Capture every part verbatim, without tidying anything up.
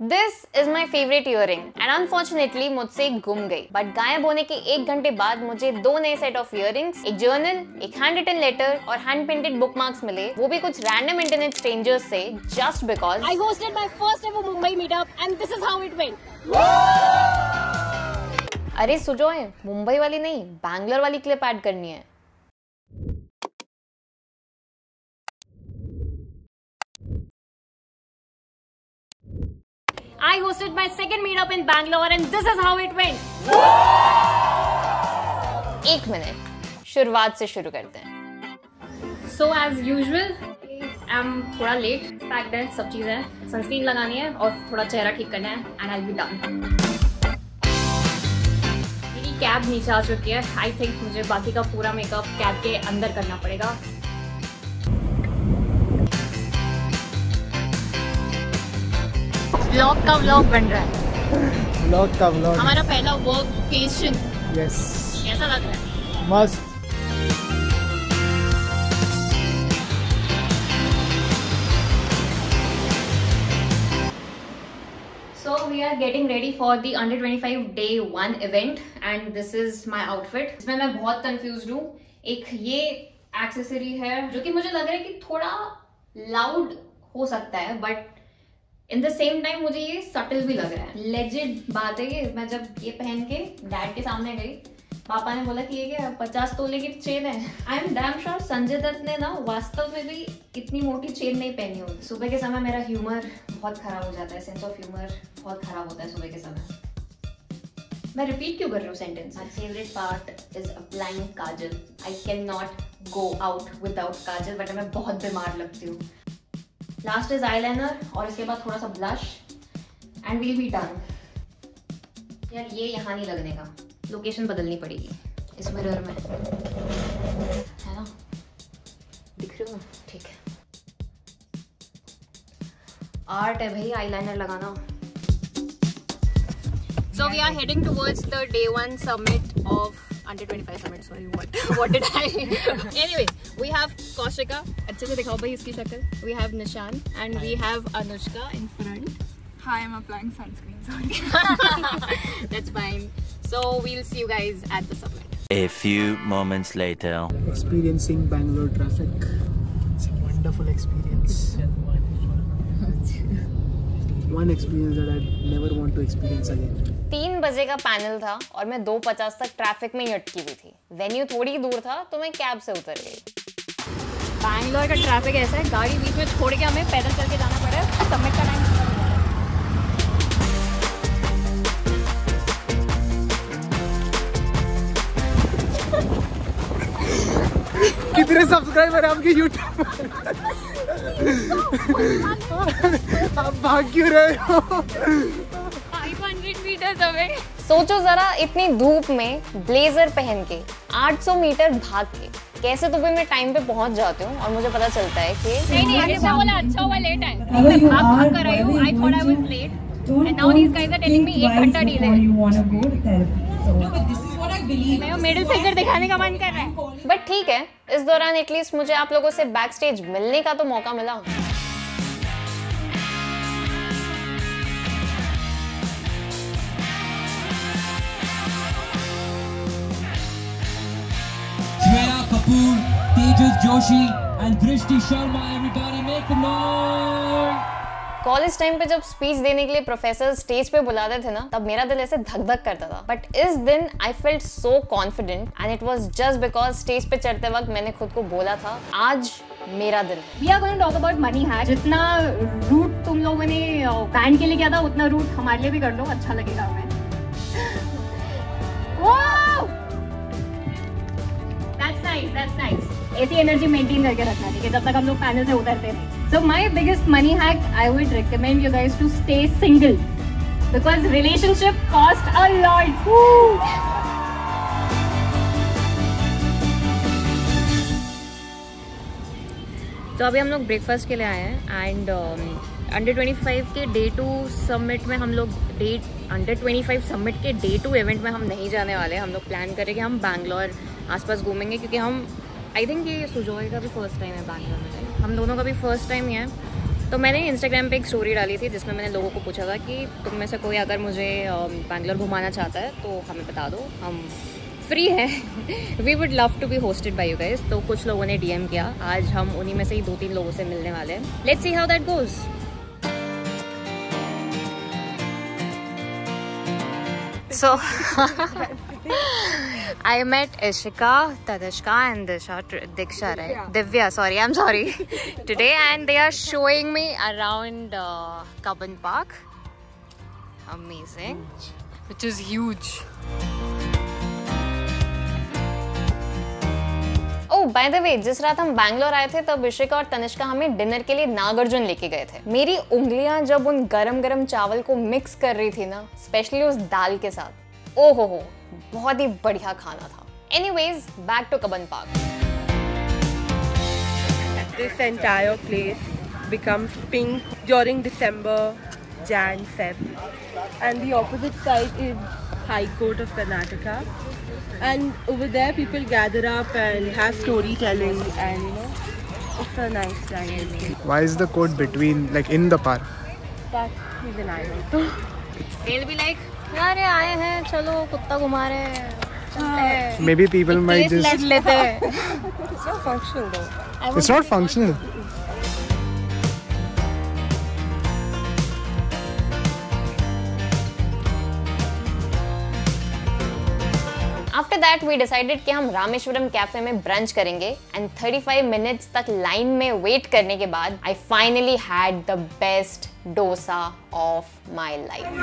This is my favourite earring and unfortunately मुझसे गुम गई, बट गायब होने के एक घंटे बाद मुझे दो नए सेट ऑफ इयरिंग्स, एक जर्नल, एक हैंड रिटन लेटर और हैंड पेंटेड बुकमार्क्स मिले, वो भी कुछ रैंडम इंटरनेट स्ट्रेंजर्स से, just because I hosted my first ever Mumbai meetup and this is how it went. अरे सुजोय, मुंबई वाली नहीं, बैंगलोर वाली क्लिप ऐड करनी है। I hosted my second meetup in Bangalore and this is how it went. एक minute, शुरुआत से शुरू करते हैं। So as usual, I'm थोड़ा लेट, पैक्ड है, सब चीज़ है, सनस्क्रीन लगानी है और थोड़ा चेहरा ठीक करना है and I'll be done. मेरी कैब नीचे आ चुकी है। I think मुझे बाकी का पूरा मेकअप कैब के अंदर करना पड़ेगा। व्लॉग का व्लॉग बन रहा है। व्लॉग का व्लॉग। हमारा पहला वर्केशन। यस। कैसा लग रहा है? मस्त। So we are getting ready for the under twenty-five day one event and this is my outfit. इसमें मैं बहुत confused हूँ। एक ये एक्सेसरी है जो कि मुझे लग रहा है कि थोड़ा लाउड हो सकता है, but in the same time मुझे ये सटल भी लग रहा है। लेजिट बात है ये। मैं जब ये पहन के डैड के सामने गई, पापा ने बोला कि ये क्या पचास तोले की चेन है। I am damn sure Sanjay Dutt ने ना वास्तव में भी इतनी मोटी चेन नहीं पहनी होती। सुबह के समय मेरा ह्यूमर बहुत खराब हो जाता है, सेंस ऑफ ह्यूमर बहुत खराब होता है सुबह के समय। मैं रिपीट क्यों कर रही हूँ sentence? My favourite part is applying kajal. I can not go out without kajal, but मैं बहुत बीमार लगती हूँ। लास्ट इज आईलाइनर और इसके बाद थोड़ा सा blush and will be done. यार ये यहाँ नहीं लगने का, लोकेशन बदलनी पड़ेगी इस मिरर में, है ना? दिख रही हूँ? ठीक है। आर्ट है भाई आईलाइनर लगाना। So we are heading towards the day one summit of under twenty-five summit. Sorry, what what did I? Anyway, we have Kaushika. अच्छे से दिखाओ भाई इसकी शक्ल. We have Nishan and we have Anushka in front. Hi, I'm applying sunscreen. Sorry. That's fine. So we'll see you guys at the summit. A few moments later. Experiencing Bangalore traffic. It's a wonderful experience. One experience that I never want to experience again. तीन बजे का panel था और मैं दो पचास तक traffic में ही अटकी हुई थी। वेन्यू थोड़ी दूर था तो मैं कैब से उतर गई। बैंगलोर का ट्रैफिक ऐसा है, गाड़ी बीच में छोड़ के हमें पैदल चल के जाना पड़ा है। सबमिट का टाइम कितने सब्सक्राइबर है आपके यूट्यूब पर? आप भाग क्यों रहे हो? पाँच सौ मीटर्स अवे। सोचो जरा, इतनी धूप में ब्लेजर पहन के आठ सौ मीटर भाग के कैसे तो भी मैं टाइम पे पहुंच जाती हूँ और मुझे पता चलता है कि नहीं नहीं ऐसा बोला अच्छा हुआ लेट है। आप भाग कर रहे हो। I thought I was late and now these guys are telling me एक घंटा डिले है। मैं मिडिल फिंगर दिखाने का मन कर रहा है। बट ठीक है, इस दौरान एटलीस्ट मुझे आप लोगों से बैक स्टेज मिलने का तो मौका मिला। Shreya Kapoor, Tejas Joshi and Drishti Sharma, everybody make some noise. College time पे जब स्पीच देने के लिए प्रोफेसर स्टेज पे बुलाते थे ना, तब मेरा दिल ऐसे धक धक करता था। बट इस दिन I felt so confident and it was just because stage पे चढ़ते वक्त मैंने खुद को बोला था, आज मेरा दिन। We are going to talk about money hack. जितना रूट तुम लोगों ने बैंड के लिए किया था, उतना रूट हमारे लिए भी कर लो, अच्छा लगेगा हमें। That's nice, that's nice. ऐसी एनर्जी मेंटेन करके रखना, ठीक है, जब तक हम लोग पैनल से उतरते हैं। So my biggest money hack, I would recommend you guys to stay single because relationship cost a lot. तो अभी हम लोग ब्रेकफास्ट के लिए आए हैं एंड अंडर ट्वेंटी फाइव के डे टू समिट में हम लोग day under twenty five summit के डे टू इवेंट में हम नहीं जाने वाले। हम लोग प्लान करें कि हम बैंगलोर आसपास घूमेंगे, क्योंकि हम आई थिंक ये सुजॉय का भी फर्स्ट टाइम है बैंगलोर में, हम दोनों का भी फर्स्ट टाइम ही है। तो मैंने इंस्टाग्राम पे एक स्टोरी डाली थी जिसमें मैंने लोगों को पूछा था कि तुम में से कोई अगर मुझे बैंगलोर घुमाना चाहता है तो हमें बता दो, हम फ्री है। We would love to be hosted by you guys. तो कुछ लोगों ने डीएम किया, आज हम उन्हीं में से ही दो तीन लोगों से मिलने वाले हैं। Let's see how that goes. So I met Ishika, Tadashka and Disha, Diksha, right? Yeah. Divya, sorry, I'm sorry. Today, and they are showing me around uh, Cubbon Park. Amazing. Which is huge. Oh, by the way, जिस रात हम बैंगलोर आए थे तब इशिका और तनिष्का हमें dinner के लिए नागार्जुन लेके गए थे। मेरी उंगलियां जब उन गरम गरम चावल को मिक्स कर रही थी ना, स्पेशली उस दाल के साथ, ओ हो हो, बहुत ही बढ़िया खाना था। Anyways, back to Cubbon Park. This entire place becomes pink during December, Jan, Feb, and the opposite side is High Court of Karnataka. And over there, people gather up and have storytelling, and you know, it's a nice time. Why is the court between, like in the park? That even I don't know. They'll be like, अरे आए हैं, चलो कुत्ता घुमा रहे हैं, चलते हैं। Maybe people might just. let लेते हैं। It's not functional though. It's not functional. After that, we decided कि हम रामेश्वरम कैफे में ब्रंच करेंगे एंड thirty-five मिनट्स तक लाइन में वेट करने के बाद I finally had the best dosa of my life.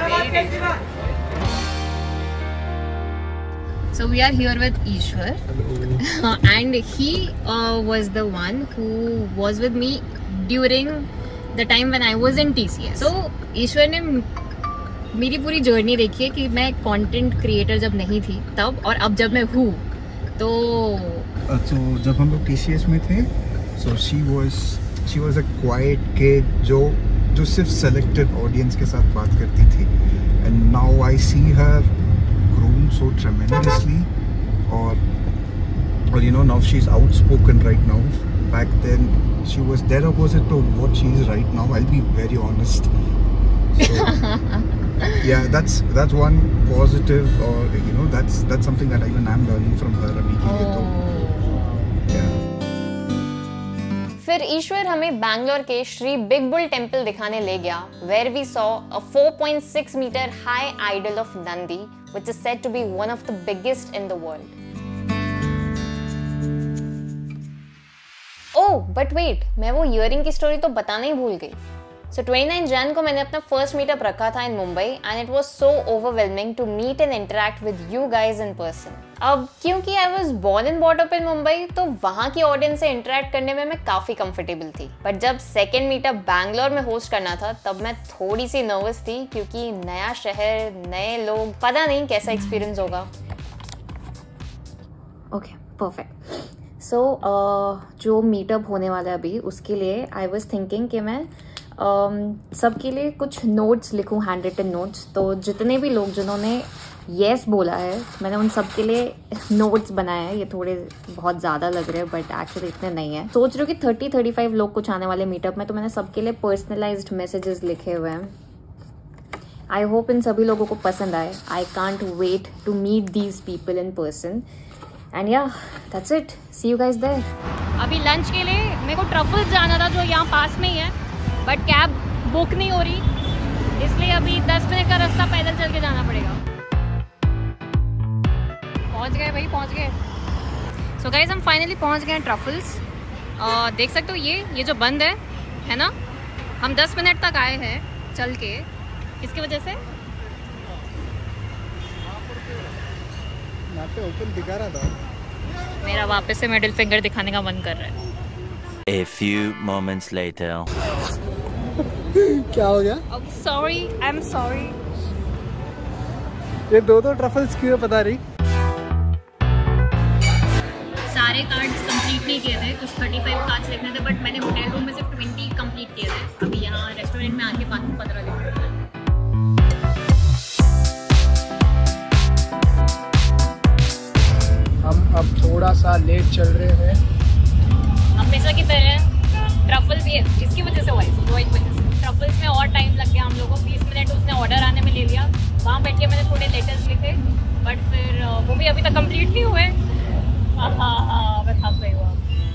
So we are here with Ishwar and he uh, was the one who was with me during the time when I was in T C S. So Ishwar ने मेरी पूरी journey देखी है कि मैं content creator जब नहीं थी तब और अब जब मैं हूँ तो so, जब हम लोग T C S में थे so she was she was a quiet kid जो जो सिर्फ selected audience के साथ बात करती थी and now I see her grown so tremendously और और you know now she's outspoken right now. Back then she was dead opposite to what she is right now, I'll be very honest. So, yeah, that's that's one positive, or you know, that's that's something that even I'm learning from her. अभी की तो, yeah. फिर ईश्वर हमें बैंगलोर के Shri big bull temple दिखाने ले गया, where we saw a four point six meter high idol of Nandi, which is said to be one of the biggest in the world. Oh, but wait, मैं वो earring की story तो बताना ही भूल गई। So twenty-nine Jan को मैंने अपना फर्स्ट मीटअप रखा था in Mumbai and it was so overwhelming to meet and interact with you guys in person. अब क्योंकि I was born and brought up in Mumbai तो वहाँ की ऑडियंस से इंटरेक्ट करने में मैं काफी कंफर्टेबल थी, बट जब सेकेंड मीटअप बैंगलोर में होस्ट करना था तब मैं थोड़ी सी नर्वस थी क्योंकि नया शहर, नए लोग, पता नहीं कैसा एक्सपीरियंस होगा। Okay, perfect. सो जो मीटअप होने वाला है अभी उसके लिए आई वाज थिंकिंग कि मैं Um, सबके लिए कुछ नोट्स लिखूं, हैंड रिटन नोट्स। तो जितने भी लोग जिन्होंने येस बोला है मैंने उन सब के लिए नोट्स बनाए हैं। ये थोड़े बहुत ज़्यादा लग रहे हैं बट एक्चुअली इतने नहीं है। सोच रही हूँ कि थर्टी थर्टी फाइव लोग कुछ आने वाले मीटअप में, तो मैंने सबके लिए पर्सनलाइज्ड मैसेजेस लिखे हुए हैं। आई होप इन सभी लोगों को पसंद आए। I can't wait to meet these people in person and yeah that's it, see you guys there. अभी लंच के लिए मेरे को ट्रफल्स जाना था जो यहाँ पास में ही है, बट कैब बुक नहीं हो रही, इसलिए अभी दस मिनट का रास्ता पैदल चल के जाना पड़ेगा। पहुंच गए भाई, पहुंच गए। सो गाइस हम फाइनली पहुंच गए हैं ट्रफल्स। देख सकते हो ये ये जो बंद है है ना, हम दस मिनट तक आए हैं चल के, किसकी वजह से? ओपन दिखा रहा था। मेरा वापस से मिडिल फिंगर दिखाने का मन कर रहा है। A few moments later. क्या हो गया? I'm sorry, I'm sorry. ये दो दो ट्रफल्स क्यों पता नहीं। सारे कार्ड्स कंप्लीट नहीं किए थे, कुछ thirty-five कार्ड्स लिखने थे, बट मैंने होटल रूम में सिर्फ twenty कंप्लीट किए थे। अभी यहाँ रेस्टोरेंट में आके बाकी पंद्रह लिख रहे हैं। हम अब थोड़ा सा लेट चल रहे हैं। हमेशा की तरह ट्रफल भी है, इसकी वजह से हुआ है। हम लोग को बीस मिनट उसने ऑर्डर आने में ले लिया। वहाँ बैठ के मैंने थोड़े लेटर्स लिखे, बट फिर वो भी अभी तक कंप्लीट नहीं हुए। हाँ हाँ हाँ मैं थक गई हूँ।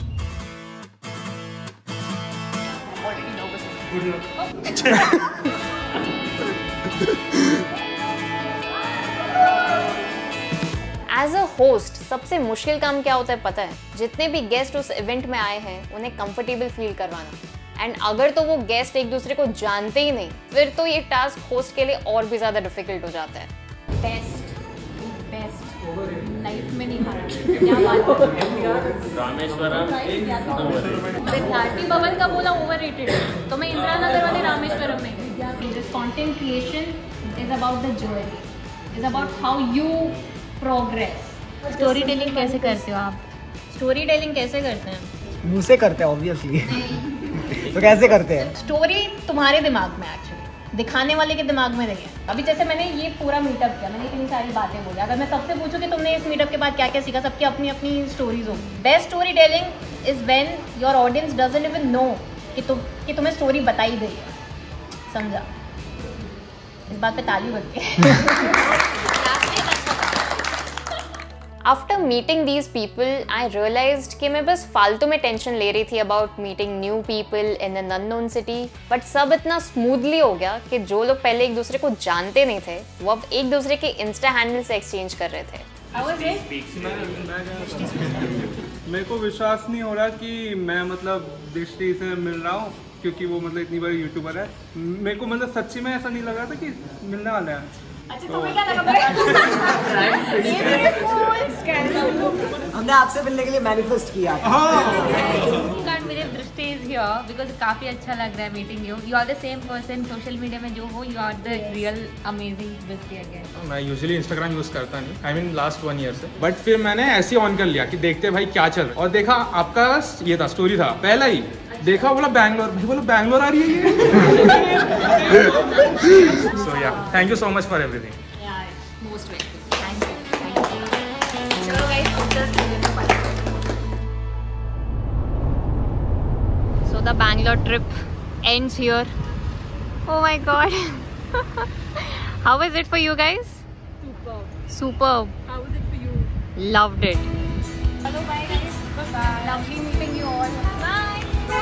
एज अ होस्ट सबसे मुश्किल काम क्या होता है पता है? जितने भी गेस्ट उस इवेंट में आए हैं उन्हें कंफर्टेबल फील करवाना। एंड अगर तो वो गेस्ट एक दूसरे को जानते ही नहीं, फिर तो ये टास्क होस्ट के लिए और भी ज़्यादा डिफिकल्ट हो जाता है। बेस्ट बेस्ट लाइफ में नहीं खाना। क्या बात है? रामेश्वरम विद्यार्थी भवन का बोला ओवररेटेड है, तो मैं इंदिरा नगर वाले रामेश्वरम में। This content creation is about the journey, is about how you progress. Story telling कैसे करते हो आप? स्टोरी टेलिंग कैसे करते हैं? मुंह से करते हैं ऑब्वियसली। तो कैसे करते हैं? स्टोरी तुम्हारे दिमाग में, एक्चुअली दिखाने वाले के दिमाग में नहीं है। अभी जैसे मैंने ये पूरा मीटअप किया, मैंने इतनी सारी बातें बोली। अगर मैं सबसे पूछूं कि तुमने इस मीटअप के बाद क्या क्या सीखा, सबकी अपनी अपनी स्टोरीज होगी। Best story telling is when your audience doesn't even know कि तुम कि तुम्हें स्टोरी बताई गई है। समझा? इस बात पे ताली बनती है। After meeting these people I realised कि मैं बस फालतू में टेंशन ले रही थी about meeting new people in an unknown city. But सब इतना स्मूथली हो गया कि जो लोग पहले एक दूसरे को जानते नहीं थे वो अब एक दूसरे के इंस्टा हैंडल से एक्सचेंज कर रहे थे। मेरे को विश्वास नहीं हो रहा कि मैं मतलब दृष्टि से मिल रहा हूँ, क्योंकि वो मतलब इतनी बड़ी यूट्यूबर है। मेरे को मतलब सच्ची में ऐसा नहीं लगा था कि मिलने वाला है। अच्छा तुम्हें क्या लगा? हमने आपसे मिलने के लिए मैनिफेस्ट किया। मेरे दृष्टि इज हियर बिकॉज काफी अच्छा लग रहा है meeting you. You are the same person social media में जो हो, you are the real amazing Drishti again. मैं यूजुअली इंस्टाग्राम यूज करता नहीं, I mean last one year से, बट फिर मैंने ऐसे ऑन कर लिया कि देखते भाई क्या चल रहा है। और देखा आपका ये था, स्टोरी था पहला ही देखा, बोला बैंगलोर। भाई बोला बैंगलोर आ रही है ये। So yeah thank you so much for everything. Most welcome. Thank you thank you. चलो guys, So the Bangalore trip ends here. Oh my god. How is it for you guys? Superb. Superb. How is it for you? Loved it. Hello, bye guys. Bye bye. Lovely meeting you all. Bye.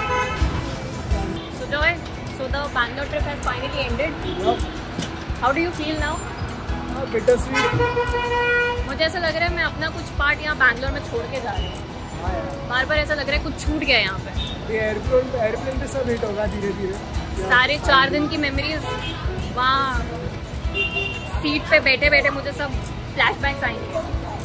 So Joy, so the Bangalore trip has finally ended. Yep. How do you feel now? Oh, bittersweet. मुझे ऐसा लग रहा है मैं अपना कुछ part यहाँ बैंगलोर में छोड़ के जा रही हूँ। बार बार ऐसा लग रहा है कुछ छूट गया यहाँ पे। एयरप्लेन एयरप्लेन पे सब हिट होगा धीरे धीरे। सारे चार दिन की मेमोरीज वहाँ सीट पे बैठे बैठे मुझे सब फ्लैशबैक्स आएंगे।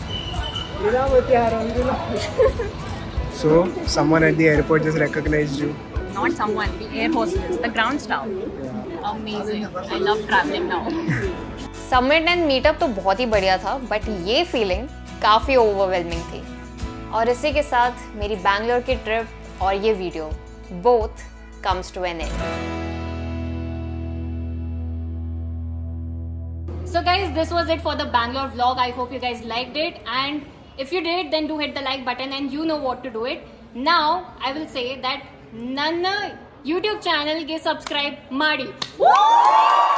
So someone at the airport just recognized you. Not someone, the air hostess, the ground staff. Amazing. I love traveling now. Summit and meetup तो बहुत ही बढ़िया था, बट ये फीलिंग काफ़ी ओवरवेलमिंग थी। और इसी के साथ मेरी बैंगलोर की ट्रिप और ये video both comes to an end. So guys, this was it for the Bangalore vlog. I hope you guys liked it, and if you did, then do hit the like button and you know what to do it. Now I will say that ನನ್ನ YouTube channel ಗೆ subscribe ಮಾಡಿ.